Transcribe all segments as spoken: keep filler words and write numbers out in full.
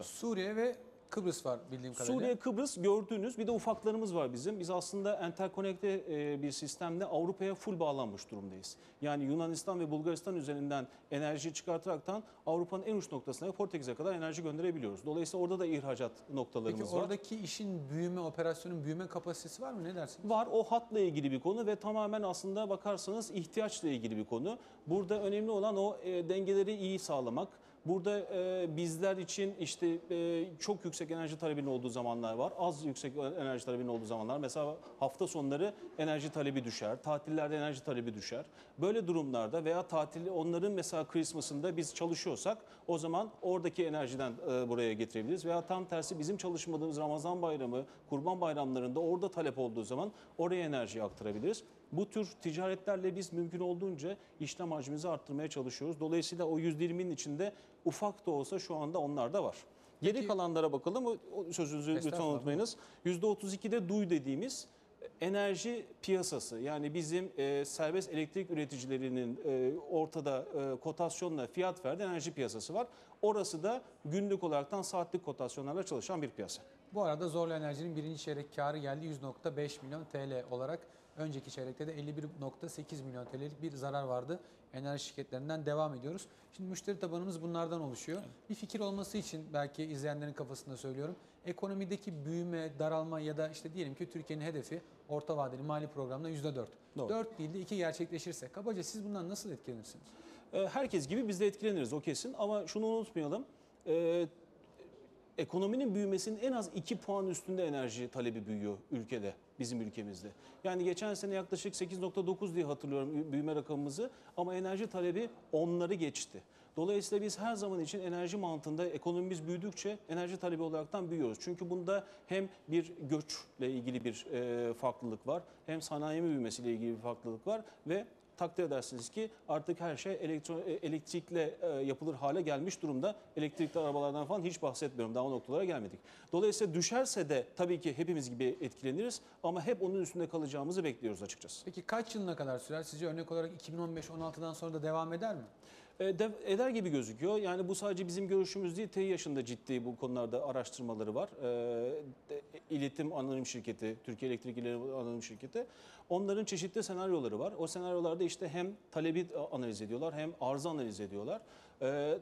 Suriye ve Kıbrıs var bildiğim kadarıyla. Suriye, Kıbrıs gördüğünüz, bir de ufaklarımız var bizim. Biz aslında enterkonekte bir sistemle Avrupa'ya full bağlanmış durumdayız. Yani Yunanistan ve Bulgaristan üzerinden enerji çıkartaraktan Avrupa'nın en uç noktasına ve Portekiz'e kadar enerji gönderebiliyoruz. Dolayısıyla orada da ihracat noktalarımız Peki var. oradaki işin büyüme, operasyonun büyüme kapasitesi var mı? Ne dersiniz? Var. O hatla ilgili bir konu ve tamamen aslında bakarsanız ihtiyaçla ilgili bir konu. Burada önemli olan o e, dengeleri iyi sağlamak. Burada e, bizler için işte e, çok yüksek enerji talebinin olduğu zamanlar var. Az yüksek enerji talebinin olduğu zamanlar. Mesela hafta sonları enerji talebi düşer. Tatillerde enerji talebi düşer. Böyle durumlarda veya tatil onların mesela Christmas'ında biz çalışıyorsak o zaman oradaki enerjiden e, buraya getirebiliriz. Veya tam tersi bizim çalışmadığımız Ramazan bayramı, Kurban bayramlarında orada talep olduğu zaman oraya enerjiyi aktarabiliriz. Bu tür ticaretlerle biz mümkün olduğunca işlem hacmimizi arttırmaya çalışıyoruz. Dolayısıyla o yüzde yirminin içinde ufak da olsa şu anda onlar da var. Geri Peki, kalanlara bakalım. O sözünüzü lütfen unutmayınız. yüzde otuz ikide duy dediğimiz enerji piyasası, yani bizim e, serbest elektrik üreticilerinin e, ortada e, kotasyonla fiyat verdiği enerji piyasası var. Orası da günlük olaraktan saatlik kotasyonlarla çalışan bir piyasa. Bu arada Zorlu Enerji'nin birinci çeyrek karı geldi yüz nokta beş milyon T L olarak. Önceki çeyrekte de elli bir nokta sekiz milyon T L'lik bir zarar vardı. Enerji şirketlerinden devam ediyoruz. Şimdi müşteri tabanımız bunlardan oluşuyor. Evet. Bir fikir olması için belki izleyenlerin kafasında söylüyorum. Ekonomideki büyüme, daralma ya da işte diyelim ki Türkiye'nin hedefi orta vadeli mali programda yüzde dört. Doğru. dört değil de iki gerçekleşirse kabaca siz bundan nasıl etkilenirsiniz? Herkes gibi biz de etkileniriz, o kesin, ama şunu unutmayalım. Ee, Ekonominin büyümesinin en az iki puan üstünde enerji talebi büyüyor ülkede, bizim ülkemizde. Yani geçen sene yaklaşık sekiz nokta dokuz diye hatırlıyorum büyüme rakamımızı, ama enerji talebi onları geçti. Dolayısıyla biz her zaman için enerji mantığında ekonomimiz büyüdükçe enerji talebi olaraktan büyüyoruz. Çünkü bunda hem bir göçle ilgili bir e, farklılık var, hem sanayi büyümesiyle ilgili bir farklılık var ve takdir edersiniz ki artık her şey elektro, elektrikle e, yapılır hale gelmiş durumda. Elektrikli arabalardan falan hiç bahsetmiyorum. Daha o noktalara gelmedik. Dolayısıyla düşerse de tabii ki hepimiz gibi etkileniriz, ama hep onun üstünde kalacağımızı bekliyoruz açıkçası. Peki kaç yılına kadar sürer? Sizce örnek olarak iki bin on beş on altıdan sonra da devam eder mi? E, de, eder gibi gözüküyor. Yani bu sadece bizim görüşümüz değil. TEİAŞ'ın da ciddi bu konularda araştırmaları var. E, de, İletim Anonim Şirketi, Türkiye Elektrik İletim Anonim Şirketi. Onların çeşitli senaryoları var. O senaryolarda işte hem talebi analiz ediyorlar, hem arzı analiz ediyorlar. E,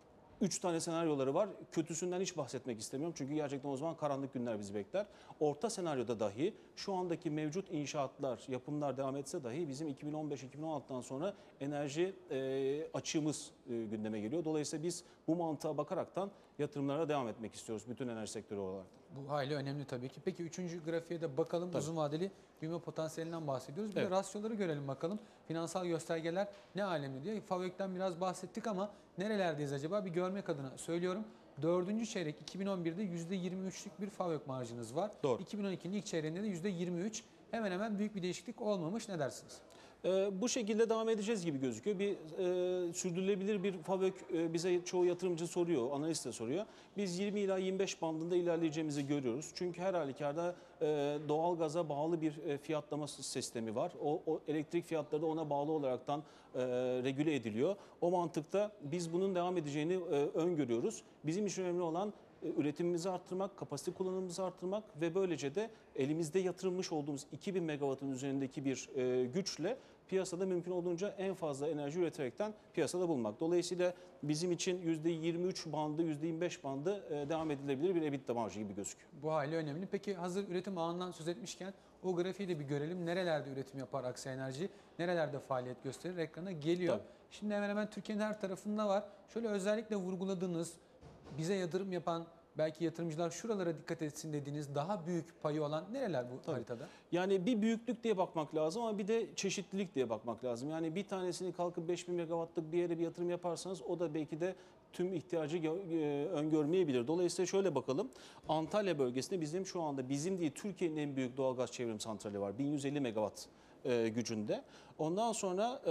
Üç tane senaryoları var. Kötüsünden hiç bahsetmek istemiyorum. Çünkü gerçekten o zaman karanlık günler bizi bekler. Orta senaryoda dahi şu andaki mevcut inşaatlar, yapımlar devam etse dahi bizim iki bin on beş iki bin on altıdan sonra enerji e, açığımız e, gündeme geliyor. Dolayısıyla biz bu mantığa bakaraktan yatırımlara devam etmek istiyoruz bütün enerji sektörü olarak. Bu hayli önemli tabii ki. Peki üçüncü grafiğe de bakalım. Tabii. Uzun vadeli büyüme potansiyelinden bahsediyoruz. Bir evet. de rasyoları görelim bakalım. Finansal göstergeler ne alemde diye. FAVÖK'ten biraz bahsettik ama nerelerdeyiz acaba? Bir görmek adına söylüyorum. Dördüncü çeyrek iki bin on birde yüzde yirmi üçlük bir FAVÖK marjınız var. Doğru. iki bin on ikinin ilk çeyreğinde de yüzde yirmi üç. Hemen hemen büyük bir değişiklik olmamış. Ne dersiniz? Ee, bu şekilde devam edeceğiz gibi gözüküyor. Bir e, sürdürülebilir bir FAVÖK e, bize çoğu yatırımcı soruyor, analist de soruyor. Biz yirmi ila yirmi beş bandında ilerleyeceğimizi görüyoruz. Çünkü her halükarda e, doğalgaza bağlı bir e, fiyatlama sistemi var. O, o elektrik fiyatları da ona bağlı olaraktan e, regüle ediliyor. O mantıkta biz bunun devam edeceğini e, öngörüyoruz. Bizim için önemli olan üretimimizi arttırmak, kapasite kullanımımızı arttırmak ve böylece de elimizde yatırılmış olduğumuz iki bin megawattın üzerindeki bir e, güçle piyasada mümkün olduğunca en fazla enerji üreterekten piyasada bulunmak. Dolayısıyla bizim için yüzde yirmi üç bandı, yüzde yirmi beş bandı e, devam edilebilir bir EBITDA marjı gibi gözüküyor. Bu hali önemli. Peki hazır üretim ağından söz etmişken o grafiği de bir görelim. Nerelerde üretim yapar Aksa Enerji, nerelerde faaliyet gösterir ekrana geliyor. Tabii. Şimdi hemen hemen Türkiye'nin her tarafında var. Şöyle özellikle vurguladığınız, bize yatırım yapan, belki yatırımcılar şuralara dikkat etsin dediğiniz daha büyük payı olan nereler bu Tabii. haritada? Yani bir büyüklük diye bakmak lazım ama bir de çeşitlilik diye bakmak lazım. Yani bir tanesini kalkıp beş bin megawattlık bir yere bir yatırım yaparsanız o da belki de tüm ihtiyacı öngörmeyebilir. Dolayısıyla şöyle bakalım. Antalya bölgesinde bizim şu anda bizim değil Türkiye'nin en büyük doğalgaz çevrim santrali var. bin yüz elli megawatt gücünde. Ondan sonra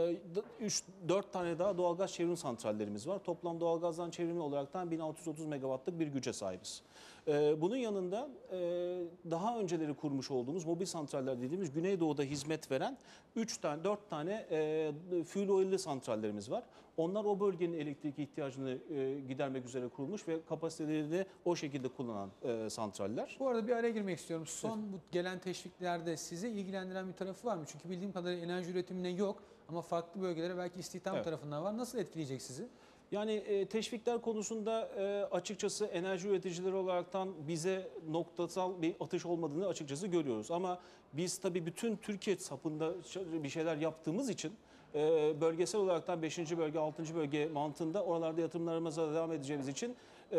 üç dört tane daha doğalgaz çevrim santrallerimiz var. Toplam doğalgazdan çevrimli olaraktan bin altı yüz otuz megawattlık bir güce sahibiz. E, bunun yanında e, daha önceleri kurmuş olduğumuz mobil santraller dediğimiz Güneydoğu'da hizmet veren üç tane dört tane e, fuel oil'li santrallerimiz var. Onlar o bölgenin elektrik ihtiyacını e, gidermek üzere kurulmuş ve kapasitelerini o şekilde kullanan e, santraller. Bu arada bir araya girmek istiyorum. Son bu gelen teşviklerde sizi ilgilendiren bir tarafı var mı? Çünkü bildiğim kadarıyla enerji üretimine yok ama farklı bölgelere belki istihdam Evet. tarafından var. Nasıl etkileyecek sizi? Yani e, teşvikler konusunda e, açıkçası enerji üreticileri olaraktan bize noktasal bir atış olmadığını açıkçası görüyoruz. Ama biz tabii bütün Türkiye çapında bir şeyler yaptığımız için e, bölgesel olaraktan beşinci bölge, altıncı bölge mantığında oralarda yatırımlarımıza devam edeceğimiz için e,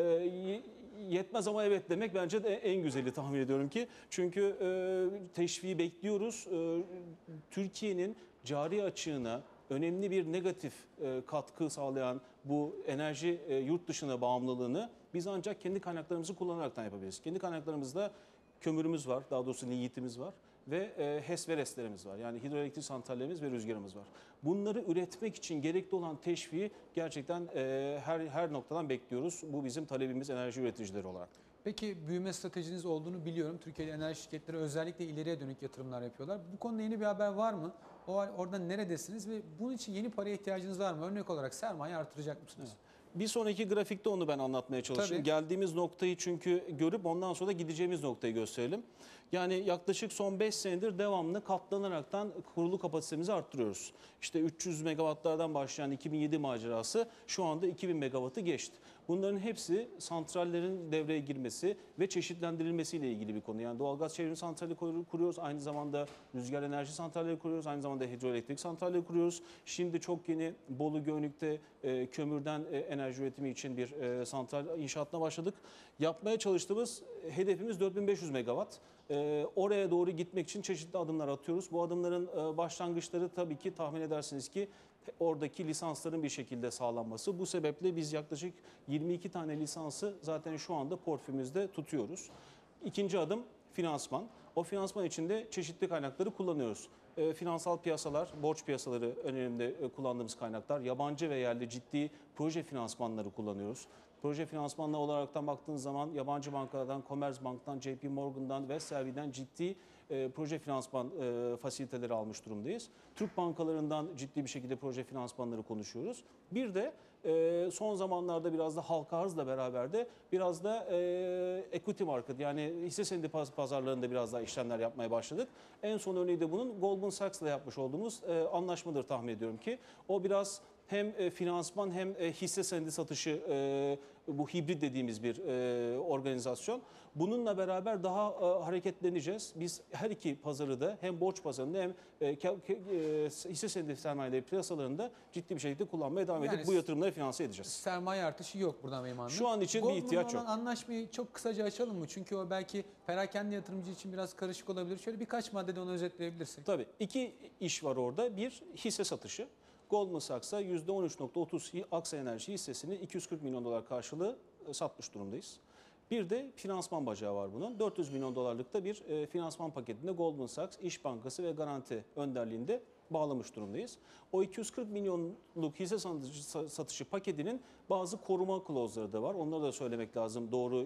yetmez ama evet demek bence de en güzeli tahmin ediyorum ki. Çünkü e, teşviği bekliyoruz. E, Türkiye'nin cari açığına önemli bir negatif e, katkı sağlayan bu enerji e, yurt dışına bağımlılığını biz ancak kendi kaynaklarımızı kullanaraktan yapabiliriz. Kendi kaynaklarımızda kömürümüz var, daha doğrusu linyitimiz var ve e, HES ve RES'lerimiz var. Yani hidroelektrik santrallerimiz ve rüzgarımız var. Bunları üretmek için gerekli olan teşviği gerçekten e, her her noktadan bekliyoruz. Bu bizim talebimiz enerji üreticileri olarak. Peki büyüme stratejiniz olduğunu biliyorum. Türkiye'de enerji şirketleri özellikle ileriye dönük yatırımlar yapıyorlar. Bu konuda yeni bir haber var mı? O oradan neredesiniz ve bunun için yeni paraya ihtiyacınız var mı? Örnek olarak sermaye artıracak mısınız? Evet. Bir sonraki grafikte onu ben anlatmaya çalışayım. Tabii. Geldiğimiz noktayı çünkü görüp ondan sonra gideceğimiz noktayı gösterelim. Yani yaklaşık son beş senedir devamlı katlanaraktan kurulu kapasitemizi arttırıyoruz. İşte üç yüz megawattlardan başlayan iki bin yedi macerası şu anda iki bin megawattı geçti. Bunların hepsi santrallerin devreye girmesi ve çeşitlendirilmesiyle ilgili bir konu. Yani doğalgaz çevrim santrali kuruyoruz, aynı zamanda rüzgar enerji santralleri kuruyoruz, aynı zamanda hidroelektrik santralleri kuruyoruz. Şimdi çok yeni Bolu Göynük'te e, kömürden e, enerji üretimi için bir e, santral inşaatına başladık. Yapmaya çalıştığımız hedefimiz dört bin beş yüz megawatt. E, oraya doğru gitmek için çeşitli adımlar atıyoruz. Bu adımların e, başlangıçları tabii ki tahmin edersiniz ki oradaki lisansların bir şekilde sağlanması. Bu sebeple biz yaklaşık yirmi iki tane lisansı zaten şu anda portföyümüzde tutuyoruz. İkinci adım finansman. O finansman için de çeşitli kaynakları kullanıyoruz. E, finansal piyasalar, borç piyasaları önemli e, kullandığımız kaynaklar. Yabancı ve yerli ciddi proje finansmanları kullanıyoruz. Proje finansmanları olaraktan baktığınız zaman yabancı bankalardan, Commerzbank'tan, J P Morgan'dan, Westselvi'den ciddi e, proje finansman e, fasiliteleri almış durumdayız. Türk bankalarından ciddi bir şekilde proje finansmanları konuşuyoruz. Bir de e, son zamanlarda biraz da halka arzla beraber de biraz da e, equity market yani hisse senedi pazarlarında biraz daha işlemler yapmaya başladık. En son örneği de bunun Goldman Sachs'la yapmış olduğumuz e, anlaşmadır tahmin ediyorum ki. O biraz hem e, finansman hem e, hisse senedi satışı e, bu hibrit dediğimiz bir e, organizasyon. Bununla beraber daha e, hareketleneceğiz. Biz her iki pazarı da hem borç pazarında hem e, ke, ke, e, hisse senedi sermayeleri piyasalarında ciddi bir şekilde kullanmaya devam Yani edip bu yatırımları finanse edeceğiz. Sermaye artışı yok buradan benim anladığım. Şu an için bir Goldman'la ihtiyaç olan yok. Anlaşmayı çok kısaca açalım mı? Çünkü o belki perakende yatırımcı için biraz karışık olabilir. Şöyle birkaç maddede onu özetleyebilirsek. Tabii iki iş var orada. Bir hisse satışı. Goldman Sachs'a yüzde on üç nokta otuz Aksa Enerji hissesini iki yüz kırk milyon dolar karşılığı satmış durumdayız. Bir de finansman bacağı var bunun. dört yüz milyon dolarlıkta bir e, finansman paketinde Goldman Sachs, İş Bankası ve Garanti önderliğinde bağlamış durumdayız. O iki yüz kırk milyonluk hisse satışı paketinin bazı koruma klozları da var. Onları da söylemek lazım doğru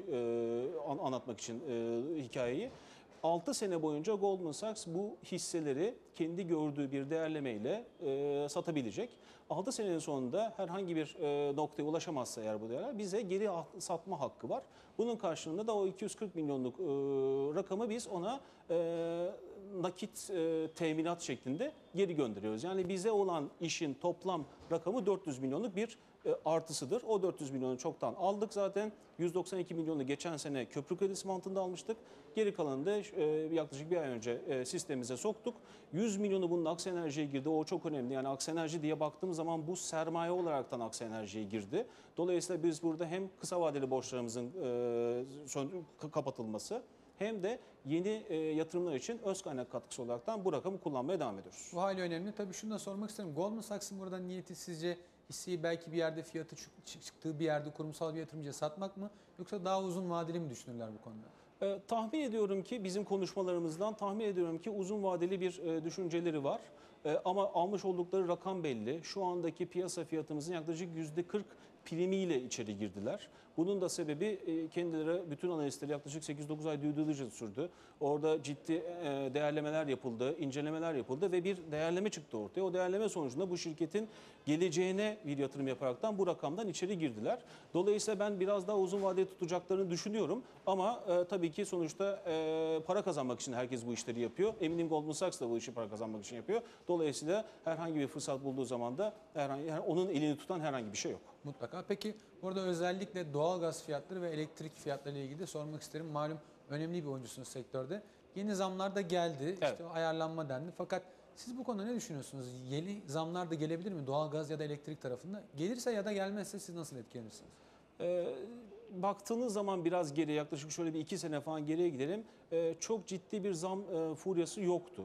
e, anlatmak için e, hikayeyi. altı sene boyunca Goldman Sachs bu hisseleri kendi gördüğü bir değerlemeyle e, satabilecek. altı senenin sonunda herhangi bir e, noktaya ulaşamazsa eğer bu değerler bize geri satma hakkı var. Bunun karşılığında da o iki yüz kırk milyonluk e, rakamı biz ona e, nakit e, teminat şeklinde geri gönderiyoruz. Yani bize olan işin toplam rakamı dört yüz milyonluk bir e, artısıdır. O dört yüz milyonu çoktan aldık zaten. yüz doksan iki milyonu geçen sene köprü kredisi mantığında almıştık. Geri kalanını da e, yaklaşık bir ay önce e, sistemimize soktuk. yüz milyonu bunun Aksa Enerji'ye girdi. O çok önemli. Yani Aksa Enerji diye baktığım zaman bu sermaye olaraktan Aksa Enerji'ye girdi. Dolayısıyla biz burada hem kısa vadeli borçlarımızın e, son, kapatılması hem de yeni e, yatırımlar için öz kaynak katkısı olaraktan bu rakamı kullanmaya devam ediyoruz. Bu hali önemli. Tabii şunu da sormak isterim. Goldman Sachs'ın burada niyeti sizce hisseyi belki bir yerde fiyatı çıktığı bir yerde kurumsal bir yatırımcıya satmak mı? Yoksa daha uzun vadeli mi düşünürler bu konuda? E, tahmin ediyorum ki bizim konuşmalarımızdan tahmin ediyorum ki uzun vadeli bir e, düşünceleri var. E, ama almış oldukları rakam belli. Şu andaki piyasa fiyatımızın yaklaşık yüzde kırk primiyle içeri girdiler. Bunun da sebebi e, kendileri, bütün analistleri yaklaşık sekiz dokuz ay due diligence sürdü. Orada ciddi e, değerlemeler yapıldı, incelemeler yapıldı ve bir değerleme çıktı ortaya. O değerleme sonucunda bu şirketin geleceğine bir yatırım yaparaktan bu rakamdan içeri girdiler. Dolayısıyla ben biraz daha uzun vadeli tutacaklarını düşünüyorum. Ama e, tabii ki sonuçta e, para kazanmak için herkes bu işleri yapıyor. Eminim Goldman Sachs da bu işi para kazanmak için yapıyor. Dolayısıyla herhangi bir fırsat bulduğu zaman da herhangi, yani onun elini tutan herhangi bir şey yok. Mutlaka. Peki burada özellikle doğalgaz fiyatları ve elektrik fiyatları ile ilgili de sormak isterim. Malum önemli bir oyuncusunuz sektörde. Yeni zamlar da geldi. Evet. İşte ayarlanma dendi. Fakat siz bu konuda ne düşünüyorsunuz? Yeni zamlar da gelebilir mi doğalgaz ya da elektrik tarafında? Gelirse ya da gelmezse siz nasıl etkilenirsiniz? Ee, baktığınız zaman biraz geriye, yaklaşık şöyle bir iki sene falan geriye gidelim. Ee, çok ciddi bir zam e, furyası yoktu.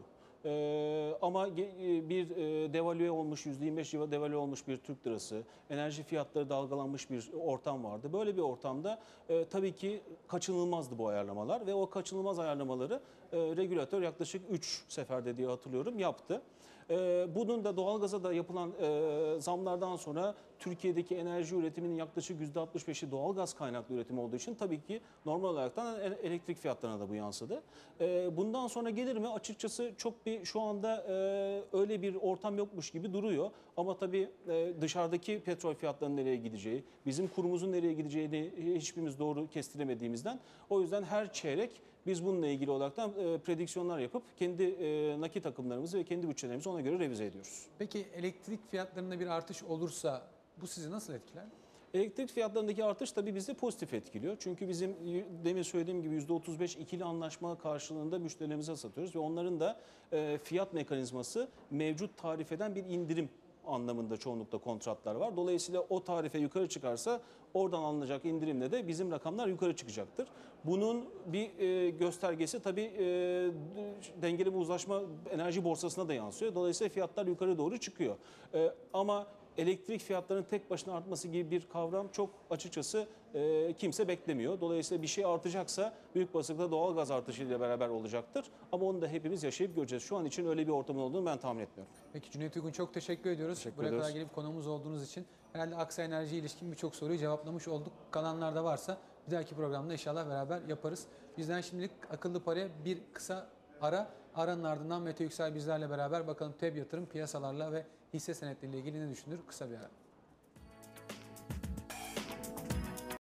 Ee, ama ge- e, bir e, devalüe olmuş, yüzde yirmi beş civarı devalüe olmuş bir Türk lirası, enerji fiyatları dalgalanmış bir ortam vardı. Böyle bir ortamda e, tabii ki kaçınılmazdı bu ayarlamalar ve o kaçınılmaz ayarlamaları e, regülatör yaklaşık üç seferde diye hatırlıyorum yaptı. Ee, Bunun da doğalgaza da yapılan e, zamlardan sonra Türkiye'deki enerji üretiminin yaklaşık yüzde altmış beşi doğalgaz kaynaklı üretim olduğu için tabii ki normal olaraktan e- elektrik fiyatlarına da bu yansıdı. Ee, Bundan sonra gelir mi? Açıkçası çok bir şu anda e, öyle bir ortam yokmuş gibi duruyor. Ama tabii e, dışarıdaki petrol fiyatlarının nereye gideceği, bizim kurumuzun nereye gideceğini hiçbirimiz doğru kestiremediğimizden o yüzden her çeyrek biz bununla ilgili olaraktan e, prediksiyonlar yapıp kendi e, nakit akımlarımızı ve kendi bütçelerimizi ona göre revize ediyoruz. Peki elektrik fiyatlarında bir artış olursa bu sizi nasıl etkiler? Elektrik fiyatlarındaki artış tabii bizi pozitif etkiliyor. Çünkü bizim y- demin söylediğim gibi yüzde otuz beş ikili anlaşma karşılığında müşterilerimize satıyoruz ve onların da e, fiyat mekanizması mevcut tarifeden bir indirim anlamında çoğunlukla kontratlar var. Dolayısıyla o tarife yukarı çıkarsa oradan alınacak indirimle de bizim rakamlar yukarı çıkacaktır. Bunun bir e, göstergesi tabii e, dengeli bir uzlaşma enerji borsasına da yansıyor. Dolayısıyla fiyatlar yukarı doğru çıkıyor. E, ama elektrik fiyatlarının tek başına artması gibi bir kavram çok açıkçası e, kimse beklemiyor. Dolayısıyla bir şey artacaksa büyük basıkta doğal gaz artışıyla beraber olacaktır. Ama onu da hepimiz yaşayıp göreceğiz. Şu an için öyle bir ortamın olduğunu ben tahmin etmiyorum. Peki Cüneyt Uygun çok teşekkür ediyoruz. Teşekkür Buraya kadar ederiz. gelip konuğumuz olduğunuz için herhalde Aksa Enerji ilişkin birçok soruyu cevaplamış olduk. Kalanlarda varsa bir dahaki programda inşallah beraber yaparız. Bizden şimdilik akıllı paraya bir kısa ara. Aranın ardından Mete Yüksel bizlerle beraber bakalım T E B yatırım piyasalarla ve hisse senetleriyle ilgili ne düşünür? Kısa bir ara.